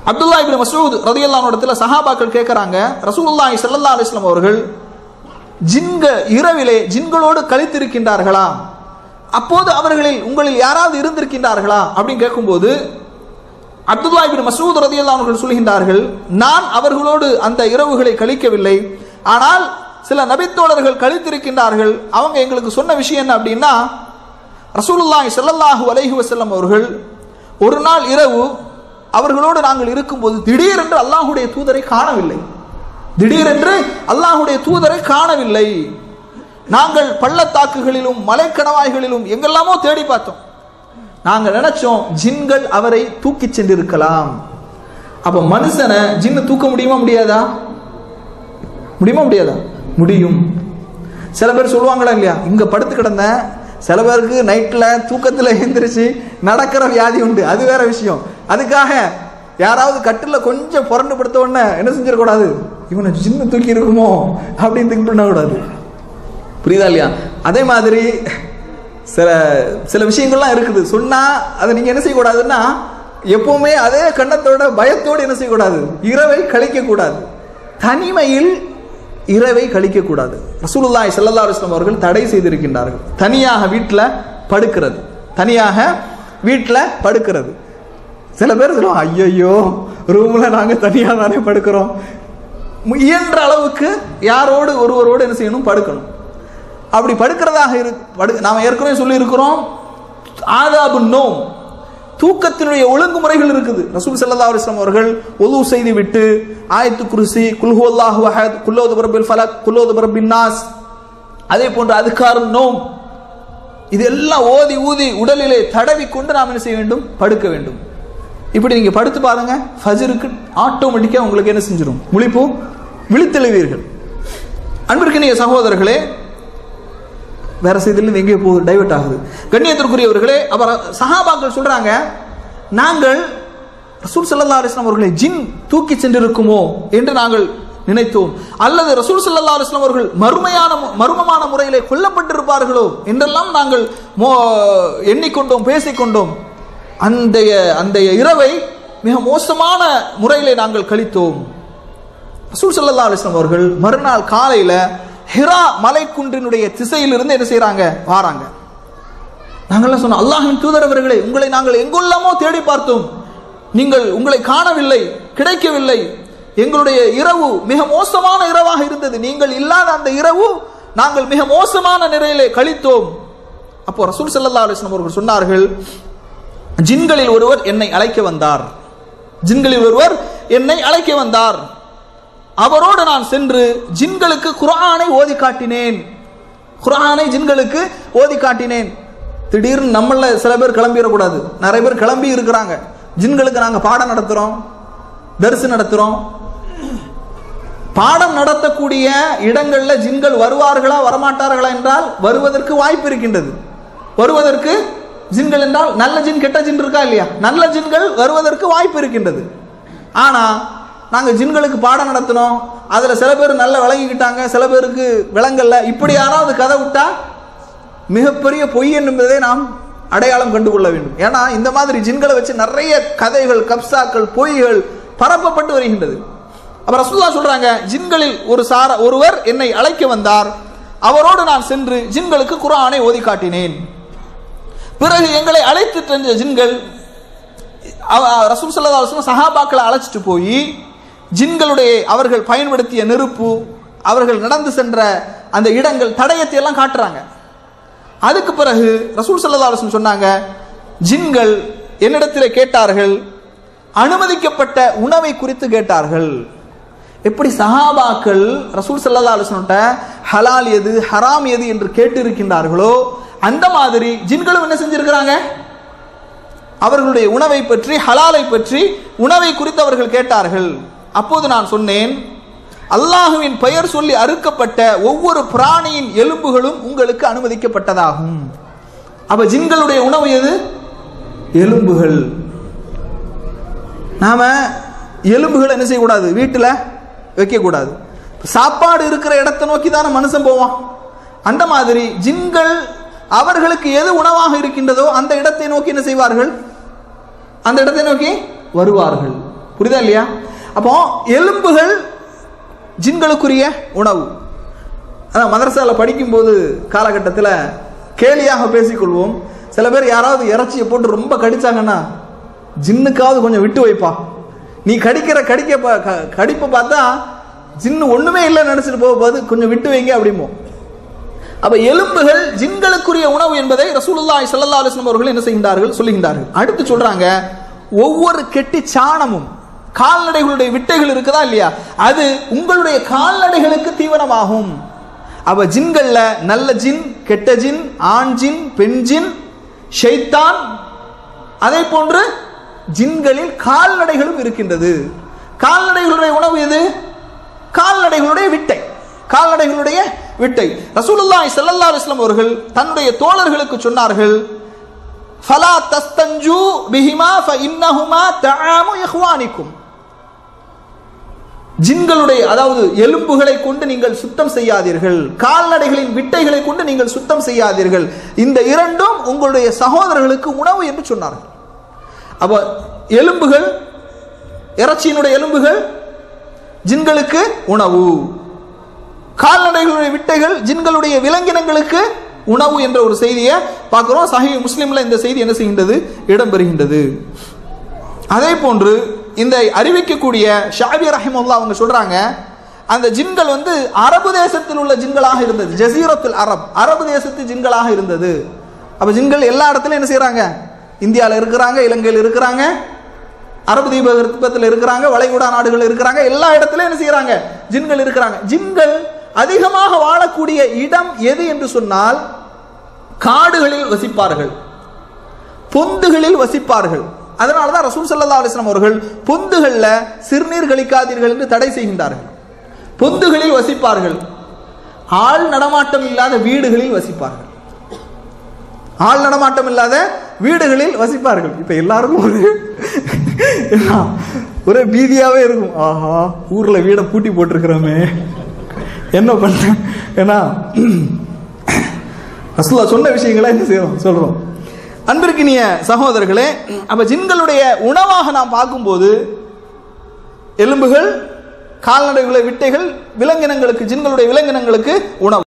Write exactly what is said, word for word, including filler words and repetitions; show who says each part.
Speaker 1: அப்துல்லா இப்னு மஸ்ஊத் ரலியல்லாஹு அன்ஹு இடத்துல சஹாபாக்கள் கேட்கறாங்க, ரசூலுல்லாஹி ஸல்லல்லாஹு அலைஹி வஸல்லம் அவர்கள் ஜின்க இரவிலே ஜின்களோடு கழித்திருக்கின்றார்களா, அப்போது அவர்களில் உங்களில் யாராவது இருந்திருக்கின்றார்களா அப்படின்னு கேட்கும்போது அப்துல்லா இப்னு மஸ்ஊத் ரலியல்லாஹு அன்ஹு அவர்கள் சொல்கின்றார்கள், நான் அவர்களோடு அந்த இரவுகளை கழிக்கவில்லை, ஆனால் சில நபித்தோழர்கள் கழித்திருக்கின்றார்கள். அவங்க எங்களுக்கு சொன்ன விஷயம் என்ன அப்படின்னா, ரசூலுல்லாஹி ஸல்லல்லாஹு அலைஹி வஸல்லம் அவர்கள் ஒரு நாள் இரவு அவர்களோடு நாங்கள் இருக்கும்போது திடீரென்று அல்லாஹ்வுடைய தூதரை காணவில்லை. திடீரென்று அல்லாஹ்வுடைய தூதரை காணவில்லை. நாங்கள் பள்ளத்தாக்குகளிலும் மலைக்கணவாய்களிலும் எங்கெல்லாமோ தேடி பார்த்தோம். நாங்கள் நினைச்சோம் ஜின்கள் அவரை தூக்கி சென்றிருக்கலாம். அப்ப மனுஷனை ஜின்னு தூக்க முடியுமா முடியாதா? முடியுமா முடியாதா? முடியும். சில பேர் சொல்லுவாங்களா இல்லையா, இங்க படுத்து கிடந்த சில பேருக்கு நைட்ல தூக்கத்துல எழுந்திரிச்சு நடக்கிற வியாதி உண்டு, அது வேற விஷயம். அதுக்காக யாராவது கட்டில கொஞ்சம் புரண்டு படுத்த உடனே என்ன செஞ்சிடக்கூடாது, இவனை ஜின்னு தூக்கி இருக்குமோ அப்படின்னு திங்க் பண்ணக்கூடாது. புரியுதா இல்லையா? அதே மாதிரி சில சில விஷயங்கள்லாம் இருக்குது, சொன்னா அதை நீங்க என்ன செய்யக்கூடாதுன்னா, எப்பவுமே அதே கண்ணத்தோட பயத்தோடு என்ன செய்யக்கூடாது, இரவை கழிக்க கூடாது. தனிமையில் இரவை கழிக்க கூடாது. ரசூலுல்லாஹி ஸல்லல்லாஹு அலைஹி வஸல்லம் அவர்கள் தடை செய்திருக்கின்றார்கள் தனியாக வீட்டில் படுக்கிறது, தனியாக வீட்டில் படுக்கிறது. சில பேர் சொல்லுவாங்க, ஐயோ ரூம்ல நாங்க தனியாக தானே படுக்கிறோம். இயன்ற அளவுக்கு யாரோடு ஒருவரோடு என்ன செய்யணும், படுக்கணும். அப்படி படுக்கிறதாக இரு நாம ஏற்கனவே சொல்லி இருக்கிறோம், ஆதாபு நோம், தூக்கத்தினுடைய ஒழுங்குமுறைகள் இருக்குது. ரசூல் ஸல்லல்லாஹு அலைஹி வஸல்லம் அவர்கள் ஒது செய்து விட்டு ஆயத்து குர்சி, குல் ஹுவல்லாஹு அஹத், குல் அஊது பிரப்பில் ஃபலக், குல் அஊது பிரப்பின் நாஸ், அதே போன்ற அதுகார் நோம், இதெல்லாம் ஓதி ஊதி உடலிலே தடவி கொண்டு நாம் என்ன செய்ய வேண்டும், படுக்க வேண்டும். இப்படி நீங்க படுத்து பாருங்க, ஃபஜ்ருக்கு ஆட்டோமேட்டிக்கா உங்களுக்கு என்ன செஞ்சிடும், முழிப்பு விழித்தெழுவீர்கள். அன்பிற்கினிய சகோதரர்களே, வேற செய்தியிலிருந்து எங்கே போகுது, டைவர்ட் ஆகுது. கண்ணியத்திற்குரியவர்களே, அப்புறம் சஹாபாக்கள் சொல்றாங்க, நாங்கள் ரசூல் ஸல்லல்லாஹு அலைஹி வஸல்லம் அவர்களை ஜின் தூக்கி சென்றிருக்குமோ என்று நாங்கள் நினைத்தோம், அல்லது ரசூல் ஸல்லல்லாஹு அலைஹி வஸல்லம் அவர்கள் மறுமையான மர்மமான முறையிலே கொல்லப்பட்டிருப்பார்களோ என்றெல்லாம் நாங்கள் எண்ணிக்கொண்டோம், பேசிக்கொண்டோம். அந்த அந்த இரவை மிக மோசமான முறையிலே நாங்கள் கழித்தோம். ரசூல் ஸல்லல்லாஹு அலைஹி வஸல்லம் அவர்கள் மறுநாள் காலையில ஹிரா மலைக்குன்றினுடைய திசையிலிருந்து என்ன செய்யறாங்க, வாராங்க. நாங்கள்லாம் சொன்னோம், அல்லாஹ்வின் தூதர் அவர்களே, உங்களை நாங்கள் எங்கெல்லாமோ தேடி பார்த்தோம், நீங்கள் உங்களை காணவில்லை, கிடைக்கவில்லை. எங்களுடைய இரவு மிக மோசமான இரவாக இருந்தது, நீங்கள் இல்லாத அந்த இரவு நாங்கள் மிக மோசமான நிலையிலே கழித்தோம். அப்போ ரசூல் ஸல்லல்லாஹு அலைஹி வஸல்லம் அவர்கள் சொன்னார்கள், ஜின்களில் ஒருவர் என்னை அழைக்க வந்தார், ஜின்களில் ஒருவர் என்னை அழைக்க வந்தார், அவரோடு நான் சென்று ஜின்களுக்கு குர்ஆனை ஓதி காட்டினேன், குர்ஆனை ஜின்களுக்கு ஓதி காட்டினேன். திடீர்னு நம்மள சில பேர் கிளம்பிடக்கூடாது, நிறைய பேர் கிளம்பி இருக்கிறாங்க, ஜின்களுக்கு நாங்க பாடம் நடத்துறோம், தர்ஸ் நடத்துறோம். பாடம் நடத்தக்கூடிய இடங்கள்ல ஜின்கள் வருவார்களா வரமாட்டார்களா என்றால் வருவதற்கு வாய்ப்பு இருக்கின்றது. வருவதற்கு ஜின்கள் என்றால் நல்ல ஜின் கெட்ட ஜின் இருக்கா இல்லையா, நல்ல ஜின்கள் வருவதற்கு வாய்ப்பு இருக்கின்றது. ஆனா நாங்க ஜின்களுக்கு பாடம் நடத்தினோம், அதுல சில பேர் நல்லா விளங்கிக்கிட்டாங்க, சில பேருக்கு விளங்கல்ல, இப்படி யாராவது கதை விட்டா மிகப்பெரிய பொய் என்பதை நாம் அடையாளம் கண்டுகொள்ள வேண்டும். ஏன்னா இந்த மாதிரி ஜின்களை வச்சு நிறைய கதைகள், கப்சாக்கள், பொய்கள் பரப்பப்பட்டு வருகின்றது. அப்ப ரசூலுல்லாஹ் சொல்றாங்க, ஜின்களில் ஒரு சார ஒருவர் என்னை அழைக்க வந்தார், அவரோடு நான் சென்று ஜின்களுக்கு குர்ஆனை ஓதி காட்டினேன். பிறகு எங்களை அழைத்து சென்ற ஜின்கள் ரசூல் ஸல்லல்லாஹு அலைஹி வஸல்லம் சஹாபாக்களை அழைச்சிட்டு போய் ஜின்களுடைய அவர்கள் பயன்படுத்திய நெருப்பு, அவர்கள் நடந்து சென்ற அந்த இடங்கள், தடயத்தை எல்லாம் காட்டுறாங்க. அதுக்கு பிறகு ரசூல் ஸல்லல்லாஹு அலைஹி வஸல்லம் சொன்னாங்க, ஜின்கள் என்னிடத்தில் கேட்டார்கள், அனுமதிக்கப்பட்ட உணவை குறித்து கேட்டார்கள். எப்படி சஹாபாக்கள் ரசூல் ஸல்லல்லாஹு அலைஹி வஸல்லம் ஹலால் எது ஹராம் எது என்று கேட்டு இருக்கின்றார்களோ, அந்த மாதிரி ஜின்களும் என்ன செஞ்சிருக்கிறாங்க, அவர்களுடைய உணவை பற்றி, ஹலாலை பற்றி, உணவை குறித்து அவர்கள் கேட்டார்கள். அப்போது நான் சொன்னேன், அல்லாஹுவின் பெயர் சொல்லி அறுக்கப்பட்ட ஒவ்வொரு பிராணியின் எலும்புகளும் உங்களுக்கு அனுமதிக்கப்பட்டதாகும். அப்ப ஜின்களுடைய உணவு எது, எலும்புகள். நாம எலும்புகள் என்ன செய்யக்கூடாது, வீட்டுல வைக்க கூடாது. சாப்பாடு இருக்கிற இடத்தை நோக்கி தானே மனுஷன் போவான். அந்த மாதிரி ஜின்கள் அவர்களுக்கு எது உணவாக இருக்கின்றதோ அந்த இடத்தை நோக்கி என்ன செய்வார்கள், அந்த இடத்தை நோக்கி வருவார்கள். புரியுதா இல்லையா? அப்போ எலும்புகள் ஜின்களுக்குரிய உணவு. அதான் மதரசால படிக்கும்போது காலகட்டத்தில் கேலியாக பேசிக்கொள்வோம். சில பேர் யாராவது இறைச்சியை போட்டு ரொம்ப கடிச்சாங்கன்னா, ஜின்னுக்காவது கொஞ்சம் விட்டு வைப்பா, நீ கடிக்கிற கடிக்க கடிப்பை பார்த்தா ஜின்னு ஒண்ணுமே இல்லைன்னு நினைச்சிட்டு போக போது கொஞ்சம் விட்டு வைங்க அப்படிமோ. அப்ப எலும்புகள் ஜின்களுக்குரிய உணவு என்பதை ரசூலுல்லாஹி ஸல்லல்லாஹு அலைஹி வஸல்லம் அவர்கள் என்ன செய்கின்றார்கள், சொல்லுகின்றார்கள். அடுத்து சொல்றாங்க, ஒவ்வொரு கெட்டி சாணமும் கால்நடைகளுடைய விட்டைகள் இருக்குதா இல்லையா, அது உங்களுடைய கால்நடைகளுக்கு தீவனமாகும். அப்ப ஜின்கள்ல நல்ல ஜின், கெட்ட ஜின், ஆண் ஜின், பெண் ஜின், ஷைத்தான், அதே போன்று ஜின்களில் கால்நடைகளும் இருக்கின்றது. கால்நடைகளுடைய உணவு எது? கால்நடைகளுடைய விட்டை, கால்நடைகளுடைய விட்டை. ரசூலுல்லாஹி ஸல்லல்லாஹு அலைஹி வஸல்லம் அவர்கள் தன்னுடைய தோழர்களுக்கு சொன்னார்கள், ஃபலா தஸ்தஞ்சு பிஹிமா ஃபஇன்னஹுமா தஆமு இஹ்வானிக்கும். ஜின்களுடைய அதாவது எலும்புகளை கொண்டு நீங்கள் சுத்தம் செய்யாதீர்கள், கால்நடைகளின் விட்டைகளை கொண்டு நீங்கள் சுத்தம் செய்யாதீர்கள், இந்த இரண்டும் உங்களுடைய சகோதரர்களுக்கு உணவு என்று சொன்னார்கள். அப்ப எலும்புகள், இறைச்சியினுடைய எலும்புகள் ஜின்களுக்கு உணவு, கால்நடைகளுடைய விட்டைகள் ஜின்களுடைய விலங்கினங்களுக்கு உணவு என்ற ஒரு செய்தியை பார்க்கிறோம். சஹீஹ் முஸ்லிம்ல இந்த செய்தி என்ன செய்கின்றது, இடம்பெறுகின்றது. அதே போன்று இந்த அறிவிக்கக்கூடிய ஷாபி ரஹிமஹுல்லாஹ் அவங்க சொல்றாங்க, அந்த ஜின்கள் வந்து அரபு தேசத்தில் உள்ள ஜின்களாக இருந்தது, ஜசீரத்துல் அரப், அரபு தேசத்து ஜின்களாக இருந்தது. அப்ப ஜின்கள் எல்லா இடத்துலையும் என்ன செய்யறாங்க, இந்தியாவில் இருக்கிறாங்க, இலங்கையில் இருக்கிறாங்க, அரபு தீபகற்பத்தில் இருக்கிறாங்க, வளைகுடா நாடுகள் இருக்கிறாங்க, எல்லா இடத்துலையும் என்ன செய்யறாங்க, ஜின்கள் இருக்கிறாங்க. ஜின்கள் அதிகமாக வாழக்கூடிய இடம் எது என்று சொன்னால் காடுகளில் வசிப்பார்கள், பொந்துகளில் வசிப்பார்கள். அதனாலதான் ரசூல் ஸல்லல்லாஹு அலைஹி வஸல்லம் அவர்கள் பொந்துகள்ல சிறுநீர் கழிக்காதீர்கள் என்று தடை செய்கின்றார்கள். பொந்துகளில் வசிப்பார்கள், ஆள் நடமாட்டம் இல்லாத வீடுகளில் வசிப்பார்கள், ஆள் நடமாட்டம் இல்லாத வீடுகளில் வசிப்பார்கள். இப்ப எல்லாருக்கும் ஒரு ஒரே பீதியாவே இருக்கும், ஆஹா ஊர்ல வீடை பூட்டி போட்டிருக்கிறோமே என்ன பண்ண, ஏன்னா ரசூலுல்லாஹ் சொன்ன விஷயங்களை என்ன செய்யறோம் சொல்றோம். அன்பிற்கினிய சகோதரர்களே, அப்ப ஜின்களுடைய உணவாக நாம் பார்க்கும்போது எலும்புகள், கால்நடைகளை விட்டைகள் விலங்கினங்களுக்கு, ஜின்களுடைய விலங்கினங்களுக்கு உணவு.